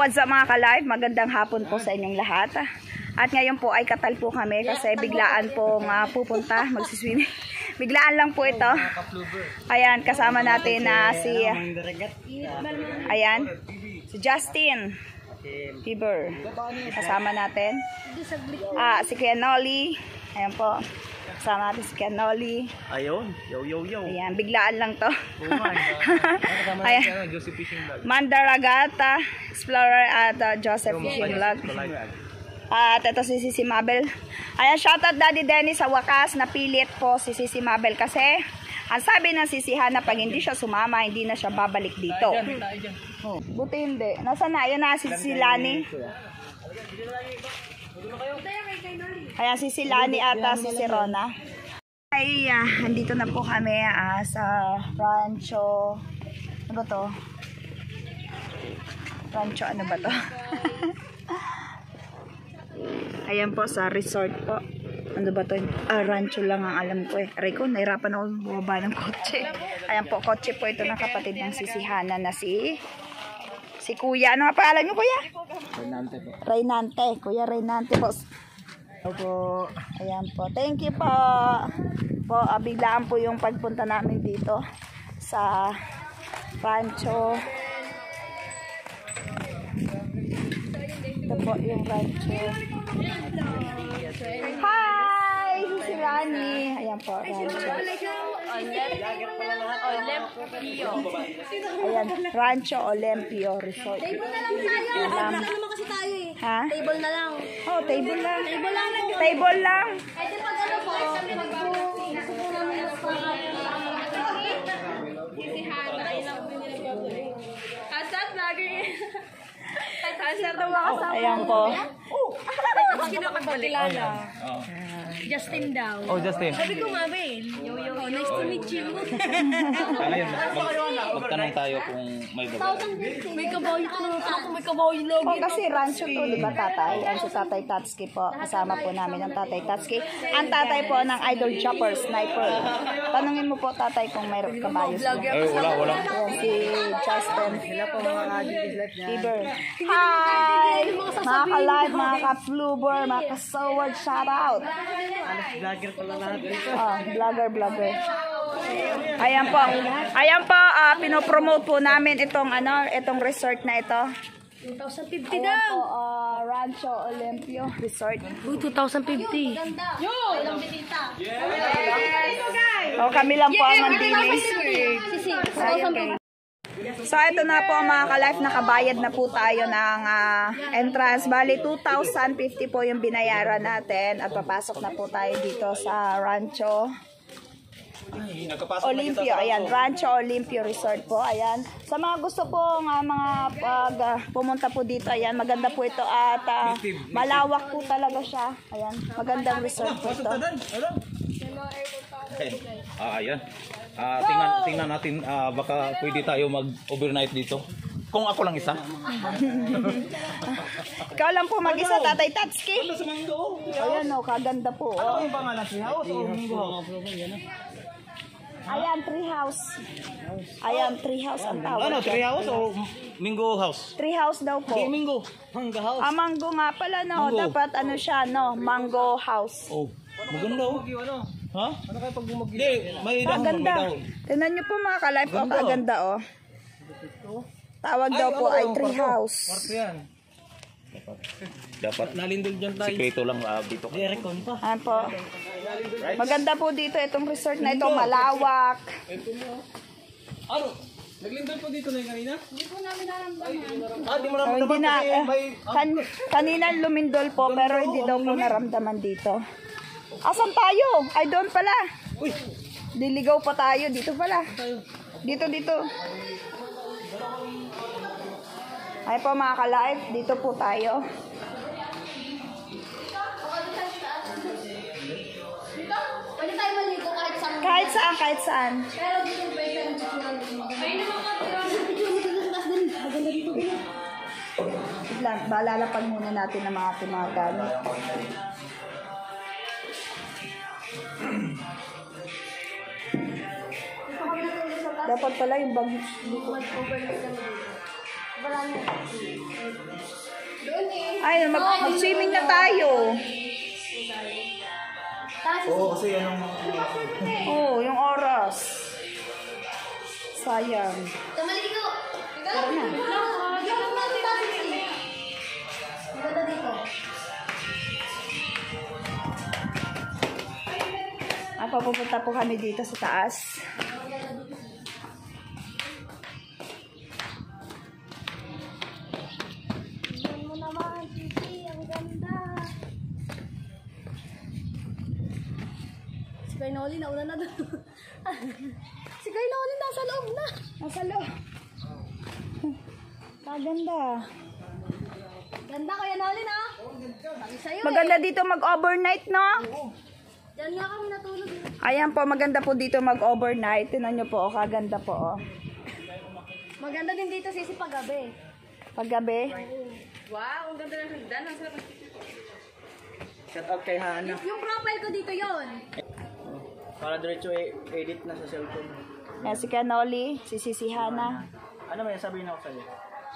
what's up mga ka-live? Magandang hapon po sa inyong lahat. At ngayon po ay katal po kami kasi biglaan pong pupunta, magsiswimming. Biglaan lang po ito. Ayan, kasama natin na si si Justin Bieber. Kasama natin. Si Kuya Nolly. Ayan po. Kasama natin si Kuya Nolly. Ayun. Yo. Ayan, biglaan lang to. Ayan. Mandaragata Explorer at Joseph Fishing Vlog. At ito si Sisi Mabel. Ayan, shoutout Daddy Denny, sa wakas napilit po si Sisi Mabel kasi ang sabi ng Sisi Hana, pag hindi siya sumama, hindi na siya babalik dito. Oh, buti hindi. Nasaan na? Ayan na si Sisi Lani. Ayan si Sisi Lani at si Rona. Ay, andito na po kami sa Rancho. Ano ba to? Rancho ano ba to? Ayan po sa resort po. Ano ba to? Rancho lang ang alam ko eh. Aray ko, nahirapan ako bumaba ng kotse. Ayan po, kotse po ito ng kapatid ng Sisi Hana na si Kuya. Ano nga pangalan niyo, Kuya? Reynante po. Reynante. Kuya Reynante po. Opo. Ayan po. Thank you po. Biglaan po yung pagpunta namin dito sa Rancho. Ito po yung rancho. Hi! Si Rani. Ayan po, rancho. Ayan, Rancho Olympio Resort. Table na lang tayo. Naman kasi tayo eh. Ha? Table na lang. Oh, table lang. Table lang. Table lang. Ay, di pag ano po, gusto namin si Hana, ay lang binili. Asat, lagi. Asat, daw makasama. Ayan po. Sino magpakilala? Justin daw. Oh, Justin. Sabi ko, Mabel. Oh, nice to meet you. Ngayon, magtanong tayo kung may babae. May kabayo ko na ako, may kabayo lagi. Oh, kasi rancho to, di ba tatay? Ang si Tatay Tatsuki po. Kasama po namin ang Tatay Tatsuki. Ang tatay po ng Idol Chopper Sniper. Tanungin mo po tatay kung mayroon kabayos mo. Wala. Ayan, si Justin. Sila po mga Bieber. Hi! Mga ka-live, mga ka-fluber, mga ka-soward, shoutout. Vlogger pala lahat dito. Oh, vlogger. Ayan po, pinopromote po namin itong resort na ito. 2,050 Ayan daw. po, Rancho Olympio Resort. 2,050. Yo! Ilang bisita. Oh, kami lang po ang mandilis. Sisi, 2,050. So, ito na po mga ka-life, nakabayad na po tayo ng entrance. Bali, 2,050 po yung binayaran natin at papasok na po tayo dito sa Rancho Olympio. Ayan, Rancho Olympio Resort po. Ayan. Sa mga gusto po pumunta po dito, ayan, maganda po ito at malawak po talaga siya. Ayan, magandang resort po ito. Ayan. Tingnan natin, baka pwede tayo mag-overnight dito. Kung ako lang isa. Ikaw lang po mag-isa, Tatay Tatsuki. Ayan o, kaganda po. Ano yung pangalan? Tree House o Mingo House? Ayan, Tree House. Ayan, Tree House ang tawag. Ano, Tree House o Mingo House? Tree House daw po. Di Mingo. Manga House. Mango nga pala, no? Mango. Dapat ano siya, no? Mango House. Oh, maganda oh. Ha? Ano kayo pag bumagyo? Hindi, may dahon. Kaganda. May dahon. Tignan nyo po mga ka-life. Oh, Ganda. kaganda, oh. Tawag daw po ay Tree House. yan. Dapat nalindol dyan tayo. Sikreto lang dito. Direkon pa. Ayan po. Maganda po dito itong resort na ito. Malawak. Ano? Naglindol po dito na yung kanina? Hindi po namin naramdaman. Di mo Oh, hindi na. Kanina lumindol po pero hindi daw po naramdaman dito. Asan tayo? Ay, doon pala. Uy! Diligaw pa tayo. Dito pala. Dito. Ay po mga ka-live, dito po tayo. Dito, pwede tayo maligo Kahit saan. Pero dito pwede tayo maganda dito. Balalapag muna natin ang mga tumagamit. Dapat pala yung bag. Ay, mag-swimming na tayo. Oo, kasi yan ang... Oo, yung oras. Sayang. Tamaligo! Tara na. Maganda dito. Papupunta po kami dito sa taas. Tingnan mo naman, Gigi. Ang ganda. Si Kuya Noli, nauna na doon. Si Kuya Noli, nasa loob na. Nasa loob. Maganda. Ganda, Kuya Noli, no? Sabi sa'yo, Maganda dito mag-overnight, no? Diyan nga kami natulog. Ayan po, maganda po dito mag-overnight. Tingnan nyo po, kaganda po. Oh. Maganda din dito, Sisi, paggabi. Paggabi. Wow, ang ganda ng hagdan. Ang sarap. Shout out kay Hana. Yung profile ko dito yon. Para diretso edit na sa cellphone. Ayan si Canoli, si Sisi Hana. Ano ba yan? Sabihin ako sa'yo.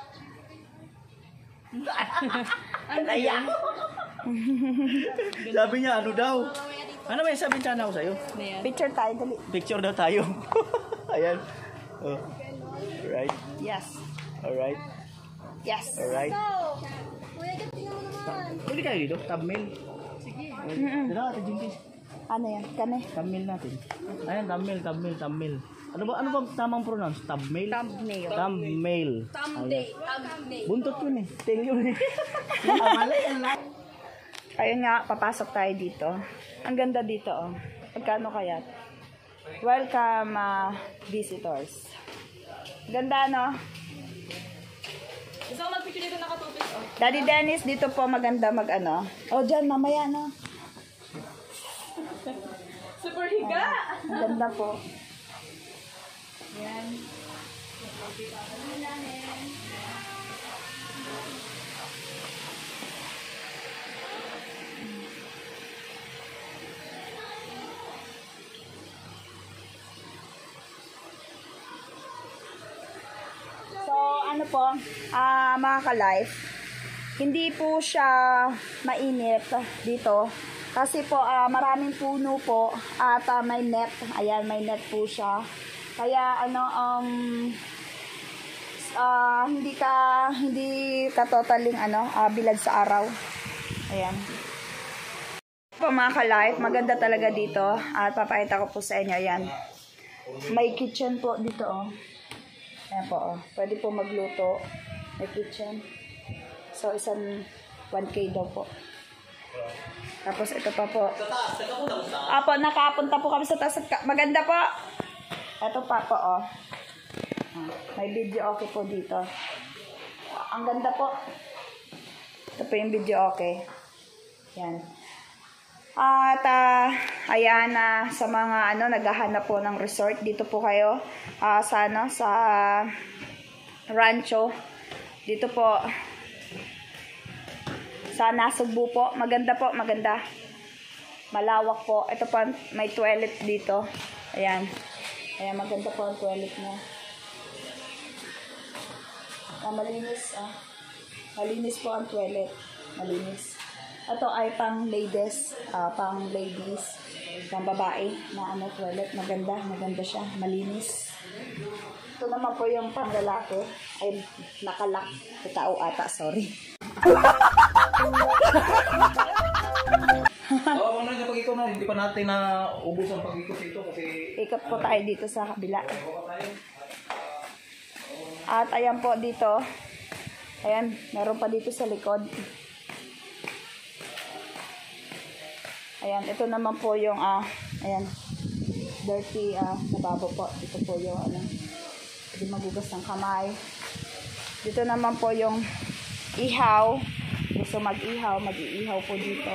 Sabi niya, ano daw? Ano ba yan? Sabihin sana ako sa'yo. Picture tayo, dali. Picture daw tayo. Ayan. Oh. Alright. Yes. Alright. Yes. Alright. So, Kuya Jeff, tingnan mo naman. Pwede kayo dito? Thumbnail. Sige. Dito natin, Jinkies. Ano yan? Kami? Thumbnail natin. Ayan, thumbnail. Ano ba tamang pronounce? Thumbnail? Thumbnail. Thumbnail. Thumbday. Thumbday. Buntot yun eh. Tail yun eh. Ayun nga, papasok tayo dito. Ang ganda dito, oh. Pagkano kaya? Welcome, visitors. Ganda, no? Gusto ko mag-picture dito nakatupis, oh. Daddy Dennis, dito po maganda mag-ano. Oh, dyan, mamaya, no? Super higa! Ang ganda po. Yan. So, ano po, mga ka-life, hindi po siya mainit dito. Kasi po, maraming puno po at may net. Ayan, may net po siya. Kaya, hindi ka totaling, bilad sa araw. Ayan. Po mga ka-life, maganda talaga dito. At papakita ko po sa inyo, ayan. May kitchen po dito, oh. Ayan po, oh. Pwede po magluto. May kitchen. So, isang 1K daw po. Tapos, ito pa po. Apo, nakapunta po kami sa taas. Maganda po. Ito pa po, oh. May video okay po dito. Ang ganda po. Ito po yung video okay. Yan. At, ayan na sa mga, naghahanap po ng resort. Dito po kayo. Sa Rancho. Dito po. Sa Nasugbu po. Maganda po, maganda. Malawak po. Ito po, may toilet dito. Ayan. Ayan, maganda po ang toilet niya. Malinis, Malinis po ang toilet. Malinis. Ito ay pang ladies, pang babae na toilet. Maganda siya, malinis. Ito naman po yung pang lalaki. Ay, nakalak. Tao ata, sorry. Oo, na kapag ikaw na, hindi pa natin na ubos ang pag-ikot ito kasi... Ikot po tayo dito sa kabila. At ayan po dito. Ayan, meron pa dito sa likod. Ayan, ito naman po yung, ayan, dirty, nababo po. Ito po yung, hindi magugas ng kamay. Dito naman po yung ihaw. Gusto mag-ihaw, mag-iihaw po dito.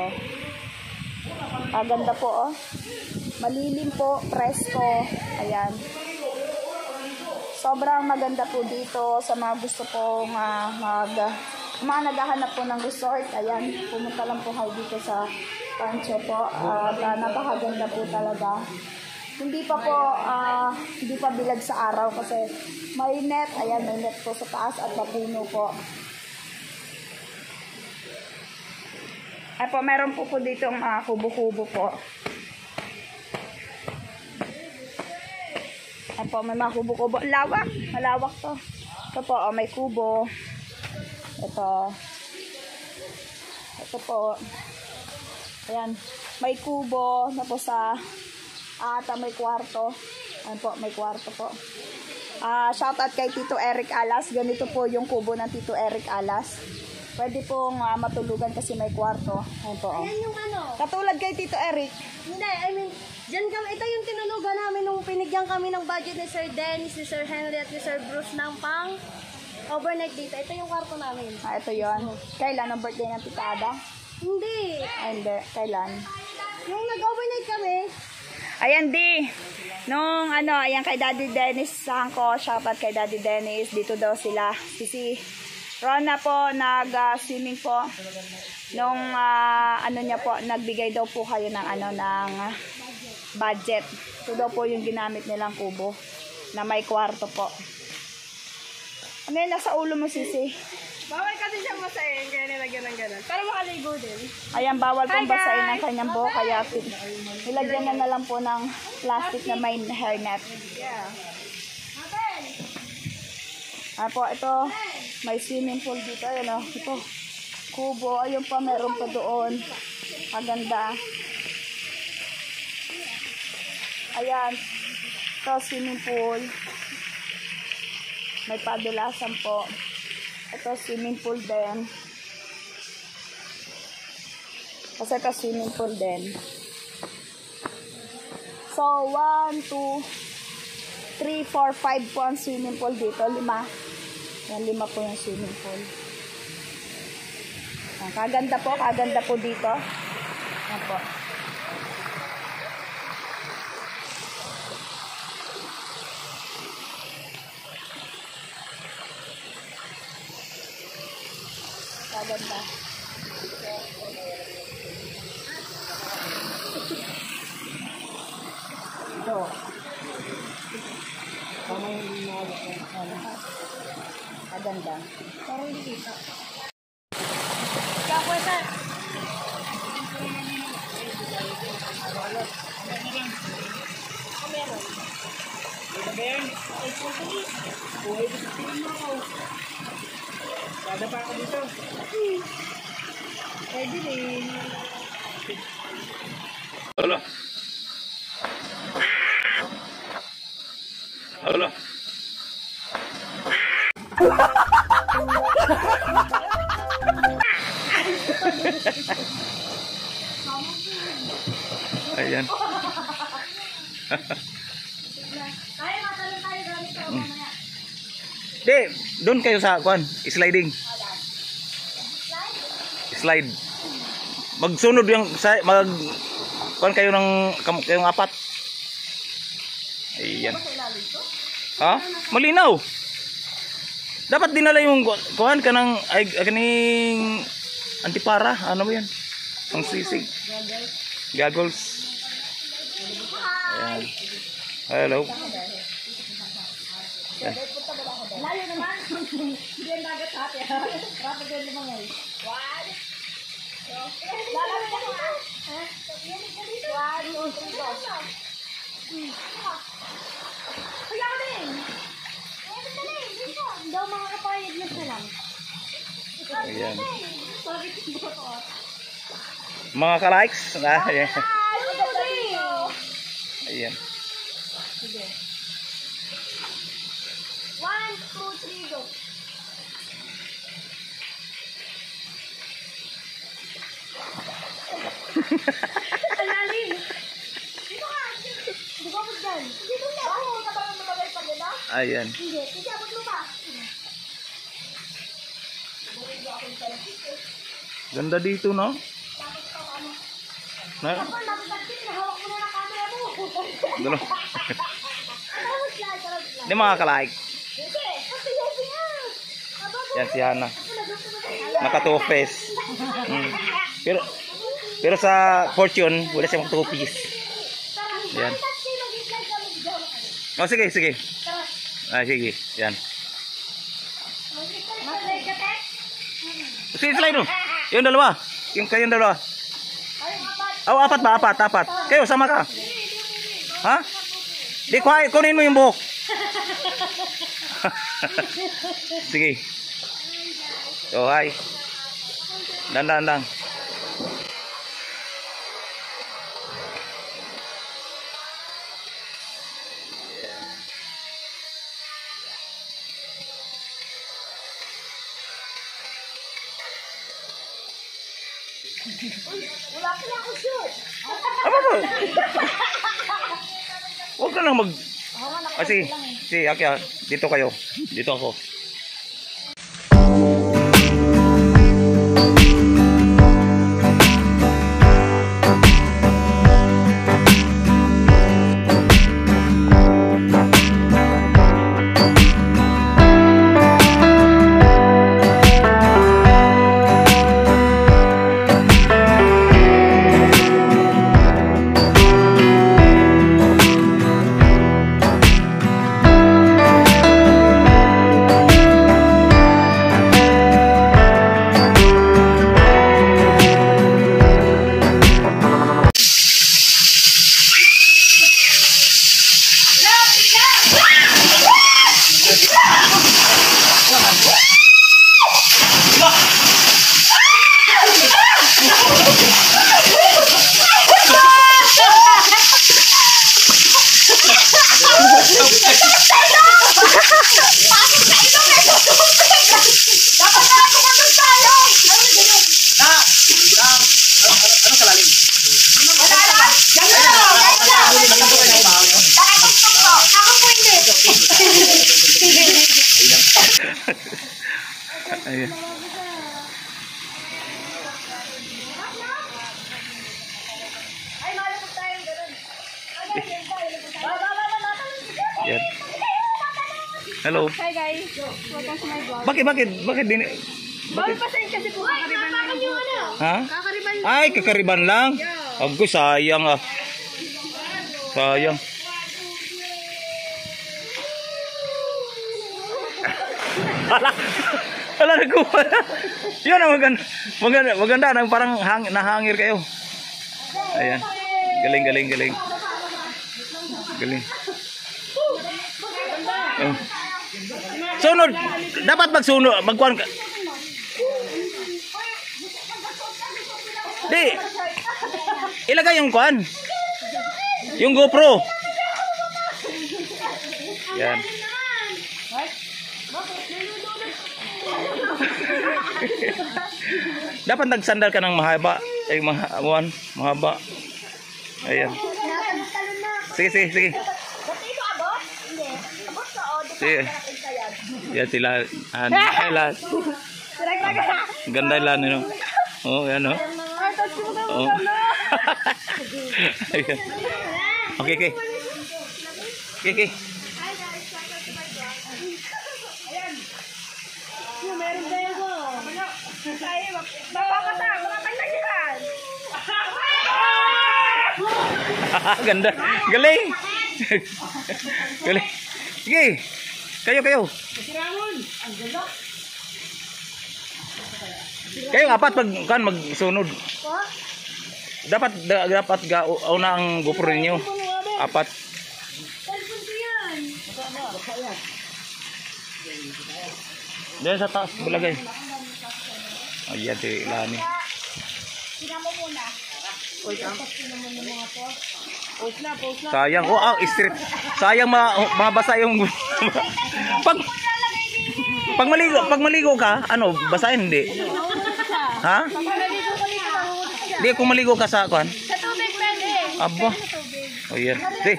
Ganda po, oh. Malilim po, presko. Ayan. Sobrang maganda po dito sa mga gusto pong mga naghahanap po ng resort. Ayan, pumunta lang po kayo dito sa Rancho po. Napakaganda po talaga. Hindi pa po Hindi pa bilad sa araw kasi may net. Ayan, may net po sa taas at mapuno po. Ay po, meron po dito mga kubo-kubo po. Ay po, may mga kubo-kubo. Lawak. Malawak to. Ito po, may kubo. Ito. Ito po. Ayan. May kubo. Tapos sa may kwarto. Ayan po, may kwarto po. Shoutout kay Tito Eric Alas. Ganito po yung kubo ng Tito Eric Alas. Pwede pong matulugan kasi may kwarto. Ayan po. Ayan yung ano. Katulad kay Tito Eric. Hindi, I mean, dyan kami, ito yung tinulugan namin nung pinigyan kami ng budget ni Sir Dennis, ni Sir Henry at ni Sir Bruce ng pang overnight dito. Ito yung kwarto namin. Ito yon. Kailan ang birthday ng Tita Ada? Hindi. Hindi. Kailan? Yung nag-overnight kami, Ayan, di. Nung ayan kay Daddy Dennis Sangko, shoutout kay Daddy Dennis. Dito daw sila. Si Rona po, nag-swimming po. Nung, niya po, nagbigay daw po kayo ng, ng budget. Ito daw po yung ginamit nilang kubo na may kwarto po. Ano yun, nasa ulo mo, Sisi? bawal kasi siyang masayin, kaya nilagyan ng ganun. Para makaligo din. Ayan, bawal pong Hi, guys! basahin ang kanyang buhok, kaya nilagyan na lang po ng plastic na may hairnet. Yeah. Po, ito, may swimming pool dito. Ayan o, ito, kubo. Ayun pa, meron pa doon. Maganda. Ayan, ito, swimming pool. May padulasan po. Ito, swimming pool din. Kasi ito, swimming pool din. So, 1, 2, 3, 4, 5 po ang swimming pool dito. 5. Yan, 5 po yung swimming pool. Yan, kaganda po dito. Yan po. Kaganda. Ito. Kaganda. Parang hindi kita. Kaya po, sir. Kada pa ako dito. Pwede rin. Hala. Hala. Ayan. Kaya matalong tayo gamit sa mamaya. Di, doon kayo sa sliding. Slide. Magsunod yung kayo ng kayong apat. Ayan. Ha? Malinaw. Dapat dinala yung kuhan ka ng kaning antipara. Ano ba yan? Ang sisig. Goggles. Ayan. Hello. Ayan. Layo naman. Hindi ang dagat ate. Rapid yung limang ngayon. One. Lalapit ako ha. One, two, three, go. Kaya ko din. Daw mga kapayag na lang. Ayan. Mga ka-likes. Ayan. Ayan. Sige. 1, 2, 3, go. Ang lalim. Dito ka. Dito ka po dyan. Dito na. Bakit hindi ka ba lumabay pa nila? Ayan. Hindi. Kasi abot mo pa. Ganda dito, no? Na? Ako, lapit-lapit. Nahawak mo na ng camera mo. Dulo. Ano slide? Hindi mga ka-like. Sige. Kasi yosi nga. Yan si Hana. Naka-2-piece. Pero sa Fortune, wala siya mag-2-piece. Yan. Oh, sige, sige. Ah, sige. Yan. Sige, slide mo. Yung dalawa. Yung kayong dalawa. Oh, apat ba? Apat. Kayo, sama ka. Ha? Di, kunin mo yung buhok. Sige. Oh, hi. Dandang. Wala pala ako shoot. Apa ba? Huwag ka lang mag... Sige, okay, dito kayo. Dito ako. Ayan. Yan. Hello. Hi guys, welcome to my vlog. Bakit din? Bawal pa sa'yo kasi po kakariban lang yung ano. Ha? Kakariban lang. Ay, kakariban lang. Agko, sayang ah. Sayang. Wala nagkuha. Yun ang maganda nang parang nahangir kayo. Ayan. Galing. Galing. Oh. Sunod. Dapat magsunod. Magkuhan ka. Di. Ilagay yung kuhan. Yung GoPro. Yan. Dapat nagsandal ka ng mahaba. Ay, mahaba. Ayan. Sige. Sige. Yan sila. Ayan. Ganda lang. Oh, yan oh. Oh. Ayan. Okay. Meron kayo ko. Mapapasang, mga kanya-kanya. Ganda. Galing. Galing. Sige. Kayo. Kayo apat magsunod. Dapat una ang GoPro ninyo. Apat. Diyan sa taas, balagay. Ayan, si Lani. Sayang. Street. Sayang mabasa yung... pag maligo ka, basahin hindi? Ha? Hindi, kung maligo ka sa kuan. Sa tubig pwede. Aba. Oh, yan. Sige.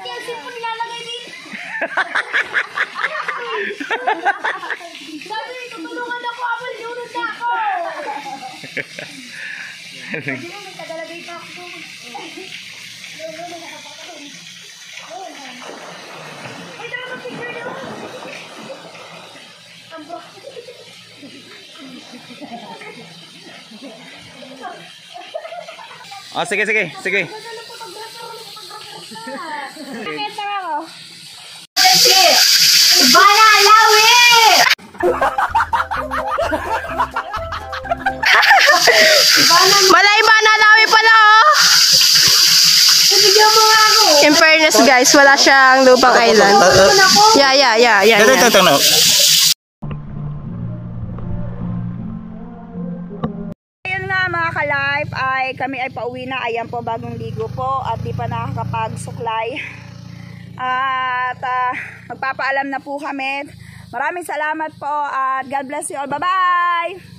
Sabi, tutulungan ako, abal, lunod na ako. Tagalagay pa ako. Ay, dala ka picture nyo. Sige. Nakita ako. Malaiba na namin pala, oh. In fairness, guys, wala siyang lubang island. Yeah. Ito. Ayun nga mga ka-life, ay kami ay pauwi na. Ayan po, bagong ligo po at di pa nakakapagsuklay. At magpapaalam na po kami. Maraming salamat po at God bless you all. Bye-bye!